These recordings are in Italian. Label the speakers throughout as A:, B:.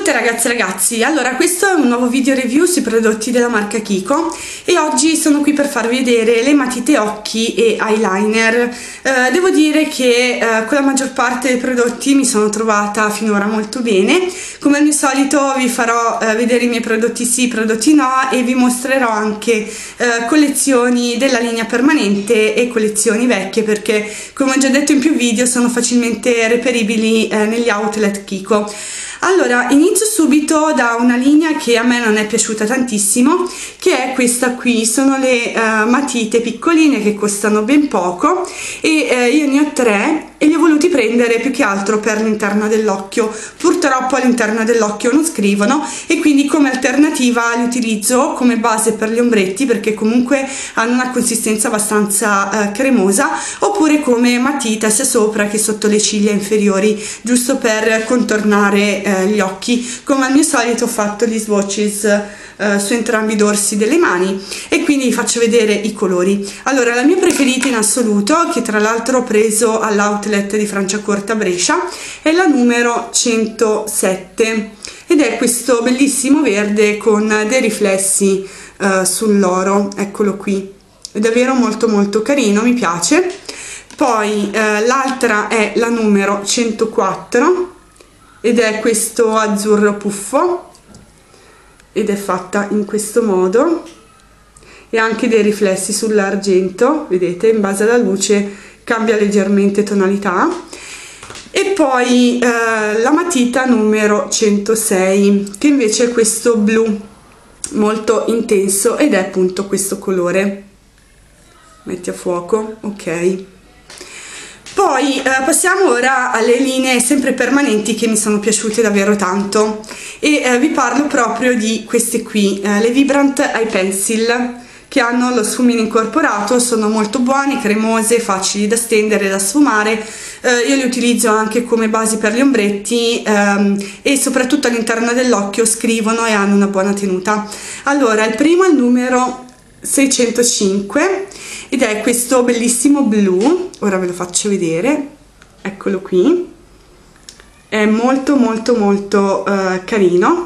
A: tutte ragazze e ragazzi, allora questo è un nuovo video review sui prodotti della marca Kiko e oggi sono qui per farvi vedere le matite occhi e eyeliner. Devo dire che con la maggior parte dei prodotti mi sono trovata finora molto bene. Come al mio solito vi farò vedere i miei prodotti sì, prodotti no, e vi mostrerò anche collezioni della linea permanente e collezioni vecchie, perché come ho già detto in più video sono facilmente reperibili negli outlet Kiko. Allora, inizio subito da una linea che a me non è piaciuta tantissimo, che è questa qui. Sono le matite piccoline che costano ben poco e io ne ho 3 e li ho voluti prendere più che altro per l'interno dell'occhio. Purtroppo all'interno dell'occhio non scrivono e quindi come alternativa li utilizzo come base per gli ombretti, perché comunque hanno una consistenza abbastanza cremosa, oppure come matita sia sopra che sotto le ciglia inferiori, giusto per contornare gli occhi. Come al mio solito ho fatto gli swatches su entrambi i dorsi delle mani e quindi vi faccio vedere i colori. Allora, la mia preferita in assoluto, che tra l'altro ho preso all'outlet di Franciacorta Brescia, è la numero 107 ed è questo bellissimo verde con dei riflessi sull'oro. Eccolo qui, è davvero molto molto carino, mi piace. Poi l'altra è la numero 104 ed è questo azzurro puffo ed è fatta in questo modo e anche dei riflessi sull'argento, vedete, in base alla luce cambia leggermente tonalità. E poi la matita numero 106, che invece è questo blu molto intenso ed è appunto questo colore. Metti a fuoco, ok. Poi passiamo ora alle linee sempre permanenti che mi sono piaciute davvero tanto e vi parlo proprio di queste qui, le Vibrant Eye Pencil, che hanno lo sfumino incorporato. Sono molto buoni, cremose, facili da stendere e da sfumare. Io li utilizzo anche come basi per gli ombretti e soprattutto all'interno dell'occhio scrivono e hanno una buona tenuta. Allora, il primo è il numero 605 ed è questo bellissimo blu. Ora ve lo faccio vedere, eccolo qui, è molto molto molto carino.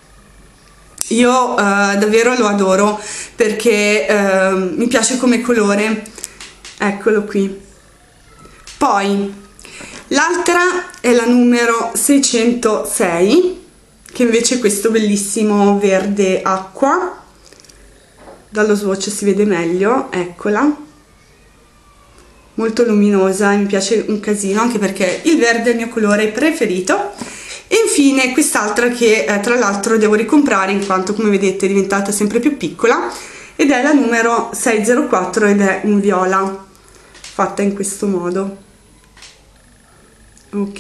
A: Io davvero lo adoro perché mi piace come colore, eccolo qui. Poi l'altra è la numero 606, che invece è questo bellissimo verde acqua. Dallo swatch si vede meglio, eccola, molto luminosa e mi piace un casino, anche perché il verde è il mio colore preferito. E infine quest'altra che tra l'altro devo ricomprare in quanto, come vedete, è diventata sempre più piccola, ed è la numero 604 ed è un viola, fatta in questo modo. Ok.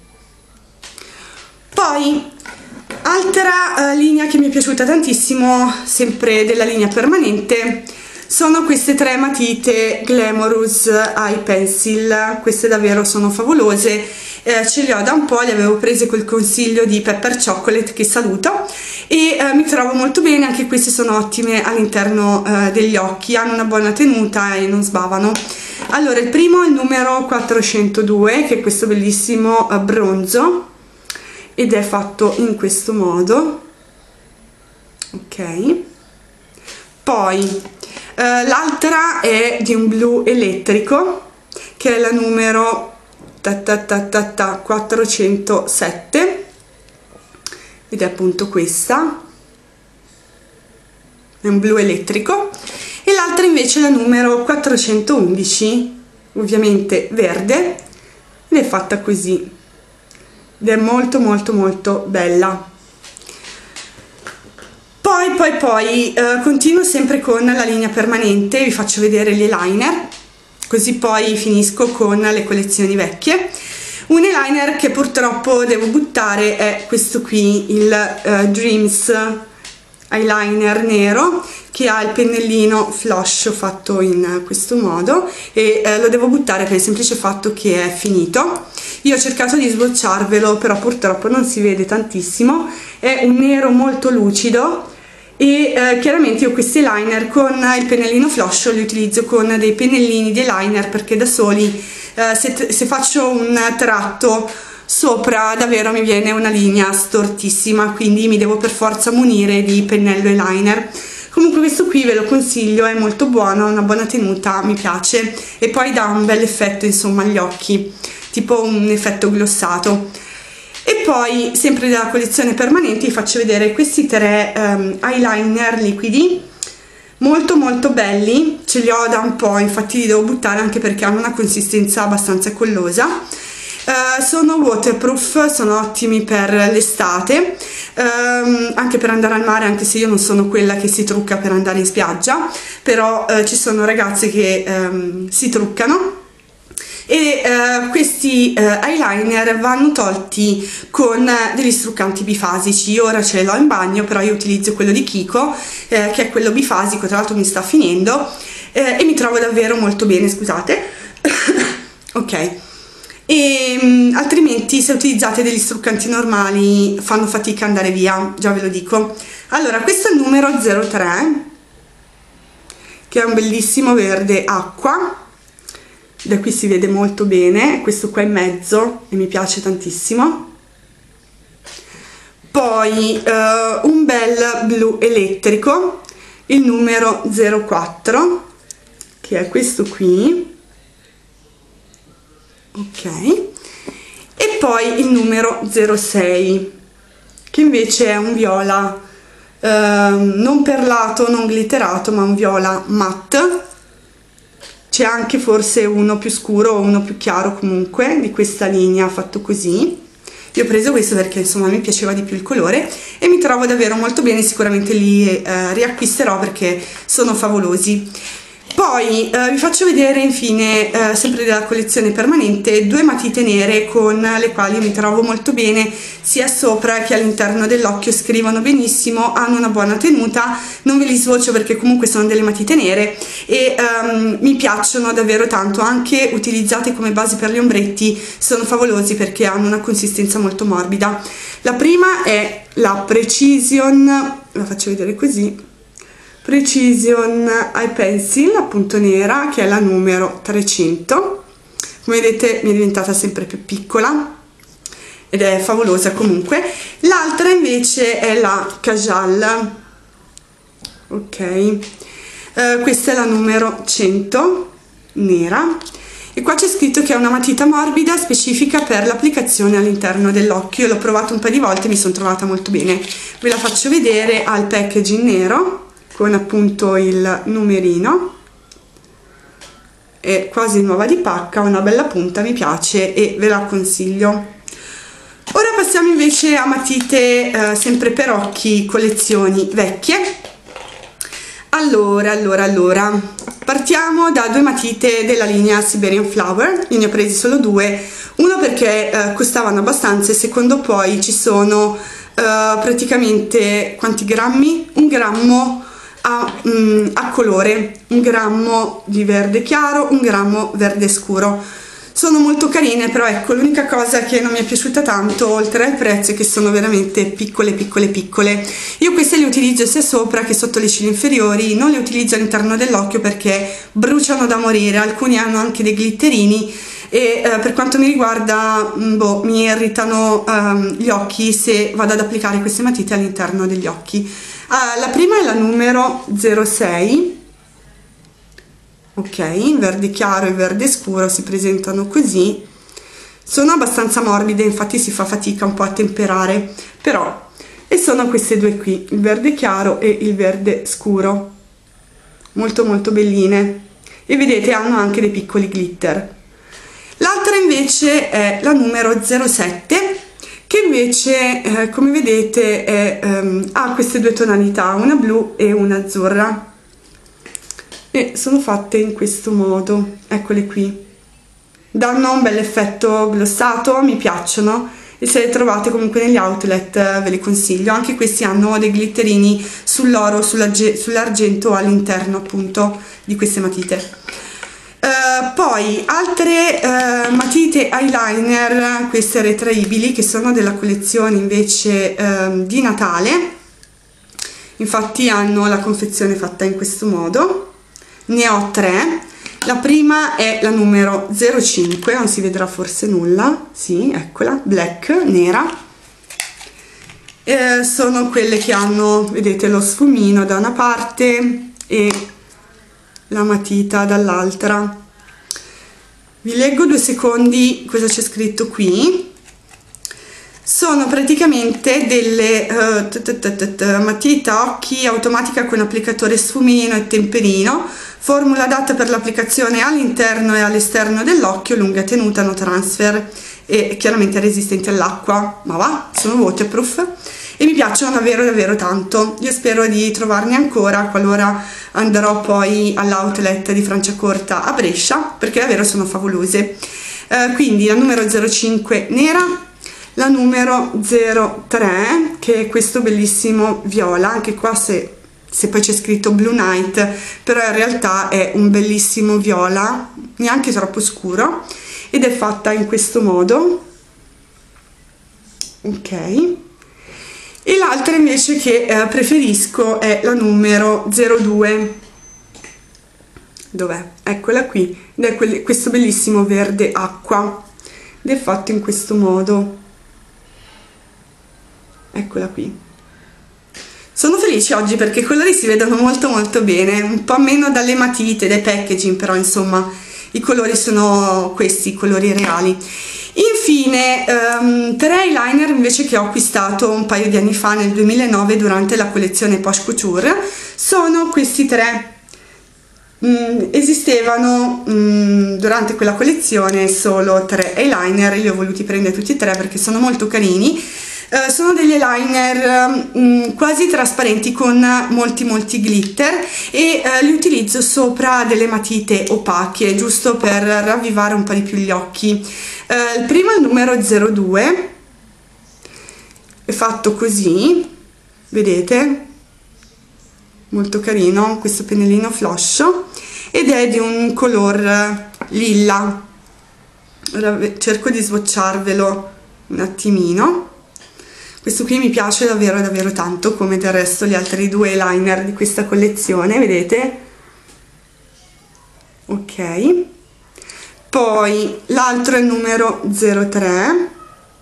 A: Poi altra linea che mi è piaciuta tantissimo, sempre della linea permanente, sono queste 3 matite Glamorous Eye Pencil. Queste davvero sono favolose, ce le ho da un po', le avevo prese col consiglio di Pepper Chocolate, che saluto, e mi trovo molto bene. Anche queste sono ottime all'interno degli occhi, hanno una buona tenuta e non sbavano. Allora, il primo è il numero 402, che è questo bellissimo bronzo ed è fatto in questo modo, ok. Poi l'altra è di un blu elettrico, che è la numero 407 ed è appunto questa, è un blu elettrico. E l'altra invece è la numero 411, ovviamente verde, ed è fatta così ed è molto molto molto bella. Poi continuo sempre con la linea permanente, vi faccio vedere gli eyeliner, così poi finisco con le collezioni vecchie. Un eyeliner che purtroppo devo buttare è questo qui, il Dreams eyeliner nero, che ha il pennellino flush fatto in questo modo e lo devo buttare per il semplice fatto che è finito. Io ho cercato di swatcharvelo, però purtroppo non si vede tantissimo, è un nero molto lucido e chiaramente io questi eyeliner con il pennellino flush li utilizzo con dei pennellini di eyeliner, perché da soli se faccio un tratto sopra davvero mi viene una linea stortissima, quindi mi devo per forza munire di pennello eyeliner. Comunque questo qui ve lo consiglio, è molto buono, ha una buona tenuta, mi piace, e poi dà un bel effetto insomma agli occhi, tipo un effetto glossato. E poi sempre dalla collezione permanente vi faccio vedere questi tre eyeliner liquidi molto molto belli, ce li ho da un po', infatti li devo buttare anche perché hanno una consistenza abbastanza collosa. Sono waterproof, sono ottimi per l'estate, anche per andare al mare, anche se io non sono quella che si trucca per andare in spiaggia, però ci sono ragazze che si truccano. E questi eyeliner vanno tolti con degli struccanti bifasici. Io ora ce l'ho in bagno, però io utilizzo quello di Kiko, che è quello bifasico, tra l'altro mi sta finendo, e mi trovo davvero molto bene, scusate. Ok, e altrimenti se utilizzate degli struccanti normali fanno fatica ad andare via, già ve lo dico. Allora, questo è il numero 03, che è un bellissimo verde acqua. Da qui si vede molto bene, questo qua in mezzo e mi piace tantissimo. Poi un bel blu elettrico, il numero 04, che è questo qui, ok, e poi il numero 06, che invece è un viola non perlato, non glitterato, ma un viola matte. C'è anche forse uno più scuro o uno più chiaro, comunque di questa linea fatto così. Io ho preso questo perché insomma mi piaceva di più il colore e mi trovo davvero molto bene, sicuramente li riacquisterò perché sono favolosi. Poi vi faccio vedere infine, sempre della collezione permanente, due matite nere con le quali mi trovo molto bene, sia sopra che all'interno dell'occhio, scrivono benissimo, hanno una buona tenuta, non ve li swatcho perché comunque sono delle matite nere e mi piacciono davvero tanto, anche utilizzate come base per gli ombretti sono favolosi perché hanno una consistenza molto morbida. La prima è la Precision, la faccio vedere così, Precision Eye Pencil, appunto nera, che è la numero 300. Come vedete mi è diventata sempre più piccola ed è favolosa comunque. L'altra invece è la Kajal, ok, questa è la numero 100 nera e qua c'è scritto che è una matita morbida specifica per l'applicazione all'interno dell'occhio. L'ho provato un paio di volte e mi sono trovata molto bene. Ve la faccio vedere, al packaging nero con appunto il numerino, è quasi nuova di pacca, una bella punta, mi piace e ve la consiglio. Ora passiamo invece a matite sempre per occhi, collezioni vecchie. Allora, partiamo da due matite della linea Siberian Flower. Io ne ho presi solo due, uno perché costavano abbastanza e secondo poi ci sono praticamente quanti grammi? Un grammo a colore, un grammo di verde chiaro, un grammo verde scuro. Sono molto carine, però ecco, l'unica cosa che non mi è piaciuta tanto, oltre al prezzo, è che sono veramente piccole. Io queste le utilizzo sia sopra che sotto le ciglia inferiori, non le utilizzo all'interno dell'occhio perché bruciano da morire. Alcuni hanno anche dei glitterini e per quanto mi riguarda mi irritano gli occhi se vado ad applicare queste matite all'interno degli occhi. La prima è la numero 06, ok, in verde chiaro e verde scuro si presentano così, sono abbastanza morbide, infatti si fa fatica un po' a temperare, però, e sono queste due qui, il verde chiaro e il verde scuro, molto belline, e vedete hanno anche dei piccoli glitter. L'altra invece è la numero 07, che invece come vedete ha queste due tonalità, una blu e una azzurra, e sono fatte in questo modo, eccole qui, danno un bel effetto glossato, mi piacciono e se le trovate comunque negli outlet ve le consiglio. Anche questi hanno dei glitterini sull'oro, sull'argento all'interno appunto di queste matite. Poi altre matite eyeliner, queste retraibili, che sono della collezione invece di Natale, infatti hanno la confezione fatta in questo modo, ne ho tre. la prima è la numero 05, non si vedrà forse nulla, sì, eccola, black, nera. Sono quelle che hanno, vedete, lo sfumino da una parte e la matita dall'altra. Vi leggo 2 secondi cosa c'è scritto qui. Sono praticamente delle matita occhi automatica con applicatore sfumino e temperino, formula adatta per l'applicazione all'interno e all'esterno dell'occhio, lunga tenuta, no transfer e chiaramente resistenti all'acqua, ma va, sono waterproof e mi piacciono davvero tanto. Io spero di trovarne ancora qualora andrò poi all'outlet di Franciacorta a Brescia, perché davvero sono favolose. Quindi la numero 05 nera, la numero 03 che è questo bellissimo viola, anche qua se poi c'è scritto Blue Night, però in realtà è un bellissimo viola, neanche troppo scuro, ed è fatta in questo modo, ok. E l'altra invece che preferisco è la numero 02, dov'è? Eccola qui, ed è questo bellissimo verde acqua, ed è fatto in questo modo, eccola qui. Sono felice oggi perché i colori si vedono molto bene, un po' meno dalle matite, dai packaging, però insomma i colori sono questi, i colori reali. Infine 3 eyeliner invece che ho acquistato un paio di anni fa, nel 2009, durante la collezione Poche Couture, sono questi 3. Esistevano durante quella collezione solo 3 eyeliner, li ho voluti prendere tutti e 3 perché sono molto carini. Sono degli eyeliner quasi trasparenti con molti glitter e li utilizzo sopra delle matite opache, giusto per ravvivare un po' di più gli occhi. Il primo è il numero 02, è fatto così, vedete? Molto carino questo pennellino floscio ed è di un color lilla. Ora cerco di swatcharvelo un attimino. Questo qui mi piace davvero tanto, come del resto gli altri 2 eyeliner di questa collezione, vedete? Ok. Poi l'altro è il numero 03,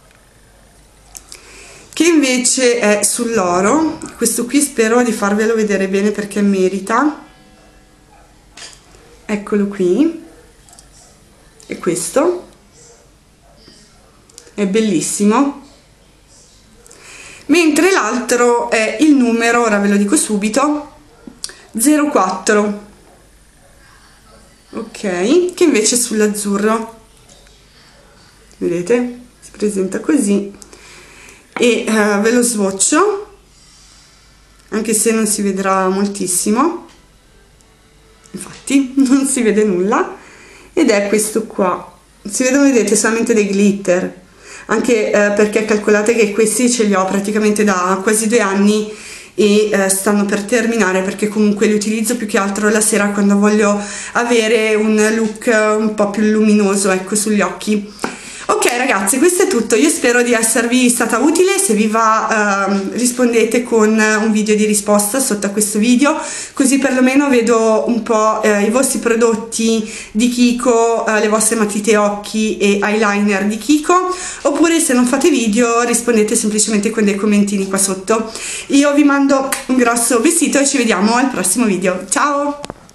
A: che invece è sull'oro. Questo qui spero di farvelo vedere bene perché merita. Eccolo qui. E questo è bellissimo. Mentre l'altro è il numero, ora ve lo dico subito, 04, ok, che invece è sull'azzurro, vedete? Si presenta così e ve lo swatcho, anche se non si vedrà moltissimo, infatti non si vede nulla, ed è questo qua. Si vedono, vedete, solamente dei glitter, anche perché calcolate che questi ce li ho praticamente da quasi 2 anni e stanno per terminare, perché comunque li utilizzo più che altro la sera quando voglio avere un look un po' più luminoso, ecco, sugli occhi. Ok ragazzi, questo è tutto, io spero di esservi stata utile. Se vi va rispondete con un video di risposta sotto a questo video, così perlomeno vedo un po' i vostri prodotti di Kiko, le vostre matite occhi e eyeliner di Kiko, oppure se non fate video rispondete semplicemente con dei commentini qua sotto. Io vi mando un grosso vestito e ci vediamo al prossimo video, ciao!